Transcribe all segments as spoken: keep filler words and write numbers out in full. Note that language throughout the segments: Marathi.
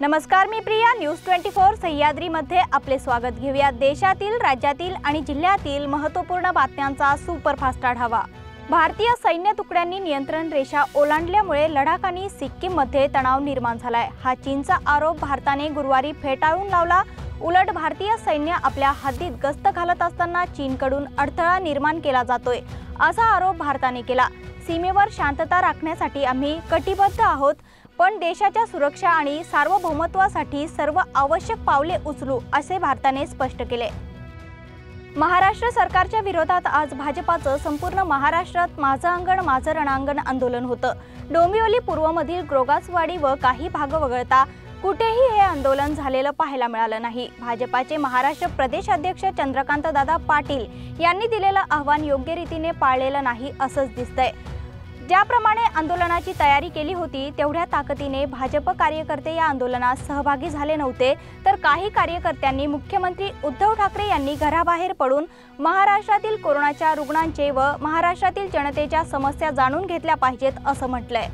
नमस्कार, मी प्रिया. न्यूज चोवीस सह्याद्री मध्ये आपले स्वागत. घेऊया देशातील, राज्यातील आणि जिल्ह्यातील महत्त्वपूर्ण बातम्यांचा सुपरफास्ट आढावा. भारतीय सैन्य तुकड्यांनी नियंत्रण रेषा ओलांडल्यामुळे लडाख आणि सिक्कीममध्ये तणाव निर्माण झालाय. हा चीनचा आरोप भारताने गुरुवारी फेटाळून लावला. उलट भारतीय सैन्य आपल्या हद्दीत गस्त घालत असताना चीनकडून अडथळा निर्माण केला जातोय असा आरोप भारताने केला. सीमेवर शांतता राखण्यासाठी आम्ही कटिबद्ध आहोत, पण देशाच्या सुरक्षा आणि सार्वभौमत्वासाठी सर्व आवश्यक पावले उचलू असे भारताने स्पष्ट केले. महाराष्ट्र सरकारच्या विरोधात आज भाजपाचं संपूर्ण महाराष्ट्रात माझं अंगण माझं रणांगण आंदोलन होतं. डोंबिवली पूर्वमधील ग्रोगासवाडी व काही भाग वगळता कुठेही हे आंदोलन झालेलं पाहायला मिळालं नाही. भाजपाचे महाराष्ट्र प्रदेश अध्यक्ष चंद्रकांत दादा पाटील यांनी दिलेलं आव्हान योग्य रीतीने पाळलेलं नाही असंच दिसतंय. ज्याप्रमाणे आंदोलनाची तयारी केली होती तेवढ्या ताकदीने भाजप कार्यकर्ते या आंदोलनात सहभागी झाले नव्हते. तर काही कार्यकर्त्यांनी मुख्यमंत्री उद्धव ठाकरे यांनी घराबाहेर पडून महाराष्ट्रातील कोरोनाच्या रुग्णांचे व महाराष्ट्रातील जनतेच्या समस्या जाणून घेतल्या पाहिजेत असं म्हटलंय.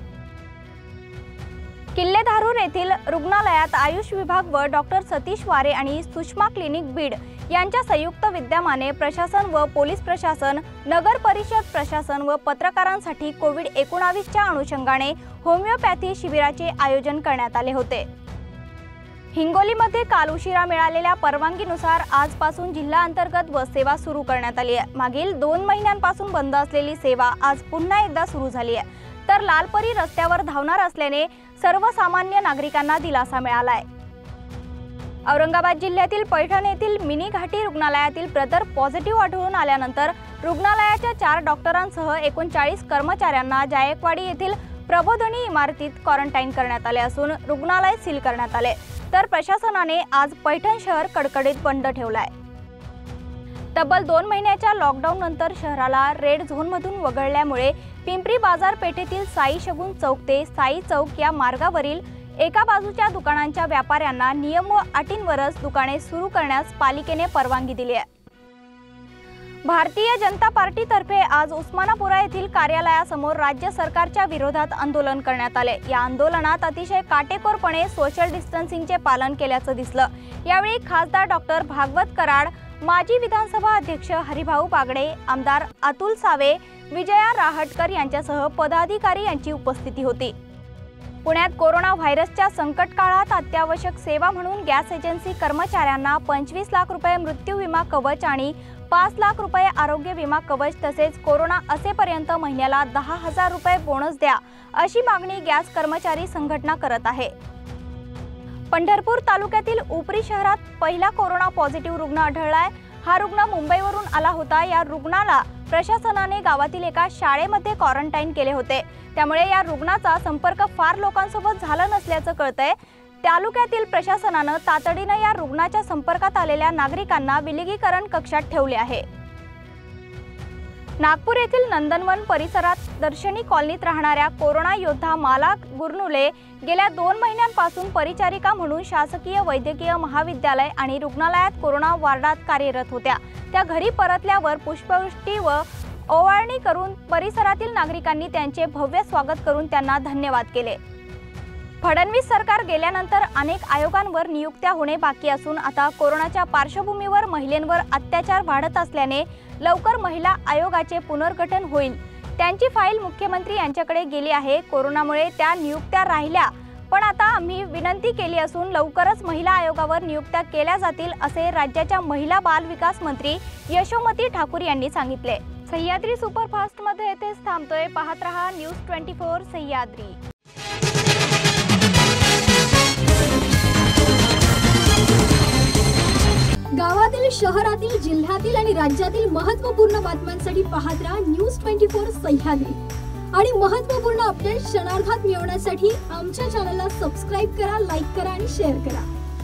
किल्ले धारूर येथील रुग्णालयात आयुष विभाग व डॉक्टर सतीश वारे आणि सुषमा क्लिनिक बीड यांच्या संयुक्त विद्यमाने प्रशासन व पोलीस प्रशासन, नगर परिषद प्रशासन व पत्रकारांसाठी कोविड एकोणीस च्या अनुषंगाने होमिओपॅथी शिबिराचे आयोजन करण्यात आले होते. हिंगोलीमध्ये काल उशिरा मिळालेल्या परवानगीनुसार आजपासून जिल्हा अंतर्गत बस सेवा सुरू करण्यात आली आहे. मागील दोन महिन्यांपासून बंद असलेली सेवा आज पुन्हा एकदा सुरू झाली आहे. तर लालपरी रस्त्यावर धावणार असल्याने सर्वसामान्य नागरिकांना दिलासा मिळाला आहे. औरंगाबाद जिल्ह्यातील पैठण येथील मिनी घाटी रुग्णालयातील ब्रदर पॉझिटिव्ह आढळून आल्यानंतर रुग्णालयाच्या चार डॉक्टरांसह एकोणचाळीस कर्मचाऱ्यांना जायकवाडी येथील प्रबोधिनी इमारतीत क्वारंटाईन करण्यात आले असून रुग्णालय सील करण्यात आले. तर प्रशासनाने आज पैठण शहर कडकडीत बंद ठेवलाय. तब्बल दोन महिन्याच्या लॉकडाऊन नंतर शहराला रेड झोनमधून वगळल्यामुळे पिंपरी बाजारपेठेतील साई शगुन चौक ते साई चौक या मार्गावरील एका बाजूच्या दुकानांच्या व्यापाऱ्यांना नियम व अटींवरच दुकाने सुरू करण्यास पालिकेने परवानगी दिली आहे. भारतीय जनता पार्टीतर्फे आज उस्मानापुरा येथील कार्यालयासमोर राज्य सरकारच्या विरोधात आंदोलन करण्यात आले. या आंदोलनात अतिशय काटेकोरपणे सोशल डिस्टन्सिंगचे पालन केल्याचं दिसलं. यावेळी खासदार डॉक्टर भागवत कराड, माजी विधानसभा अध्यक्ष हरिभाऊ बागडे, आमदार अतुल सावे, विजया राहटकर यांच्यासह पदाधिकारी यांची उपस्थिती होती. पुण्यात कोरोना व्हायरसच्या संकट काळात अत्यावश्यक सेवा म्हणून गॅस एजन्सी कर्मचाऱ्यांना पंचवीस लाख रुपये मृत्यू विमा कवच आणि पाच लाख रुपये आरोग्य विमा कवच तसेच कोरोना असेपर्यंत महिन्याला दहा हजार रुपये बोनस द्या अशी मागणी गॅस कर्मचारी संघटना करत आहे. पंढरपूर तालुक्यातील उपरी शहरात पहिला कोरोना पॉझिटिव्ह रुग्ण आढळलाय. हा रुग्ण मुंबईवरून आला होता. या रुग्णाला प्रशासनाने गावातील एका शाळेमध्ये क्वारंटाईन केले होते. त्यामुळे या रुग्णाचा संपर्क फार लोकांसोबत झाला नसल्याचं कळतंय. तालुक्यातील प्रशासनानं तातडीनं या रुग्णाच्या संपर्कात आलेल्या नागरिकांना विलगीकरण कक्षात ठेवले आहे. नागपूर येथील नंदनवन परिसरात दर्शनी कॉलनीत राहणाऱ्या कोरोना योद्धा माला गुरनुले गेल्या दोन महिन्यांपासून परिचारिका म्हणून शासकीय वैद्यकीय महाविद्यालय आणि रुग्णालयात कोरोना वार्डात कार्यरत होत्या. त्या घरी परतल्यावर पुष्पवृष्टी व ओवाळणी करून परिसरातील नागरिकांनी त्यांचे भव्य स्वागत करून त्यांना धन्यवाद केले. फडणवीस सरकार गेल्यानंतर अनेक आयोगांवर नियुक्त्या होणे बाकी असून आता कोरोनाच्या पार्श्वभूमीवर महिलांवर अत्याचार वाढत असल्याने लवकर महिला आयोगाचे पुनर्गठन होईल. त्यांची फाईल मुख्यमंत्री यांच्याकडे गेली आहे. कोरोनामुळे त्या नियुक्त्या राहिल्या, पण आता आम्ही विनंती केली असून लवकरच महिला आयोगावर नियुक्त्या केल्या जातील असे राज्याच्या महिला बाल विकास मंत्री यशोमती ठाकूर यांनी सांगितले. सह्याद्री सुपरफास्ट मध्ये येथेच थांबतोय. पाहत रहा न्यूज चोवीस सह्याद्री. गावातील, शहरातील, जिल्ह्यातील आणि राज्यातील महत्त्वपूर्ण बातम्यांसाठी पाहत रहा न्यूज चोवीस सह्याद्री आणि महत्त्वपूर्ण अपडेट क्षणार्धात मिळवण्यासाठी आमच्या चॅनलला सबस्क्राइब करा, लाईक करा आणि शेअर करा.